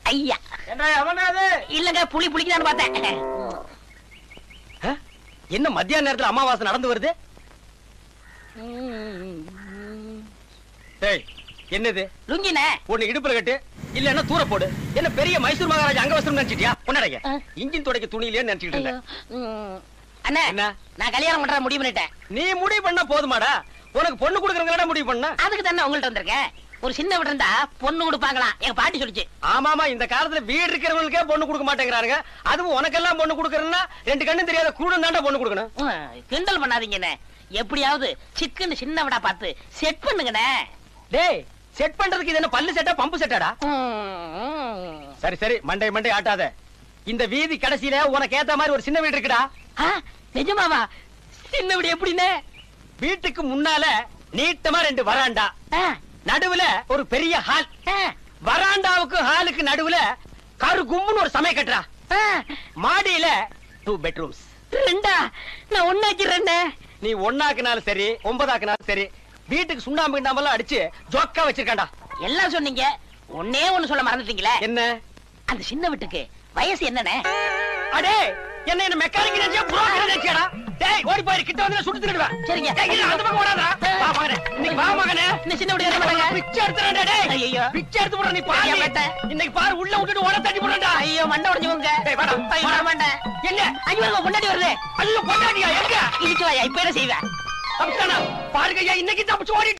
ஐயா இல்லங்க புளி புளிக்குதான்னு பார்த்தேன். என்ன மத்தியான நேரத்துல அமாவாசை நடந்து வருது? என்னது? லுங்கினே ஒண்ணு இடுப்புல கட்டு, இல்லன்னா தூர போடு. என்ன பெரிய மைசூர் மகாராஜா அங்கவஸ்திரம் நினைச்சிட்டியா? பொண்ணடைங்க இன்ஜின் துடைக்க துணியிலே நினைச்சிட்டு இருந்தேன். அண்ணா நான் கல்யாணம் பண்ற முடிவு பண்ணிட்டேன். நீ முடிவு பண்ணா போதுமாடா? உனக்கு பொண்ணு கொடுக்கறவங்களா முடிவு பண்ண? அதுக்கு தானே உங்கள்ட்ட வந்திருக்கேன். ஒரு சின்ன வீடு இருந்தா பொண்ணு கொடுப்பாங்களா? எங்க பாட்டி சொல்லிச்சு. ஆமாமா, இந்த காலத்துல வீடு இருக்கிறவங்களுக்கே பொண்ணு கொடுக்க மாட்டேங்கிறாங்க. அதுவும் உனக்கெல்லாம் பொண்ணு கொடுக்கறன்னா ரெண்டு கண்ணும் தெரியாத குருடன் தாண்டா பொண்ணு கொடுக்கணும். கிண்டல் பண்ணாதீங்கண்ணே. எப்படியாவது சிக்கன் சின்ன விடா பார்த்து செட் பண்ணுங்கண்ணே. டேய், செட் பண்றதுக்கு இது என்ன பல்லு செட்டா பம்பு செட்டாடா? சரி சரி, மண்டை மண்டை ஆட்டாத. இந்த வீதி கடைசியில உனக்கு ஏத்த மாதிரி ஒரு சின்ன வீடு இருக்குடா. நிஜமாவா? சின்ன வீடு எப்படின்னு? வீட்டுக்கு முன்னால நீட்டமா 2 வராண்டா, நடுவுல ஒரு பெரிய ஹால், வராண்டாவுக்கு ஹாலுக்கு நடுவுல கரு கும்முன்னு ஒரு சமைய கட்டுறா. மாடியில 2 பெட்ரூம்ஸ். ரெண்டா? நான் ஒண்ணாக்கிறேன். நீ ஒண்ணாக்குனாலும் சரி 9ஆக்குனாலும் சரி, வீட்டுக்கு சுண்ணாம்பு கிண்டாம்பெல்லாம் அடிச்சு ஜோக்கா வச்சிருக்காண்டா. எல்லாம் சொன்னீங்க, ஒன்னே ஒண்ணு சொல்ல மறந்துட்டீங்களே. என்ன? அந்த சின்ன வீட்டுக்கு வயசு என்னண்ணே? அடே, என்ன மெக்கானிக் நினைச்சியா புரோக்கர் நினைச்சியாடா? டேய், ஓடி போய் கிட்ட வந்து சுட்டு திருடுவா. சரிங்க. அந்த பக்கம் ஓடாதடா. வா மகனே, இன்னைக்கு வா மகனே. இந்த சின்ன வீடு ஏற மாட்டாங்க. பிச்சை எடுத்துறடா டேய். ஐயோ, பிச்சை எடுத்து போற நீ பாரு. இன்னைக்கு பாரு, உள்ள விட்டுட்டு ஓட தட்டி போறடா. ஐயோ, மண்டை உடைஞ்சுங்க. டேய் வாடா. ஐயோ, மண்டை. எங்க? ஐயோ, முன்னாடி வருது. ஐயோ, கொண்டாடியா எங்க? இதுக்கு வாயா, இப்ப என்ன செய்வேன்? தப்பிச்சானா? பாருங்க ஐயா, இன்னைக்கு தப்பிச்சு ஓடி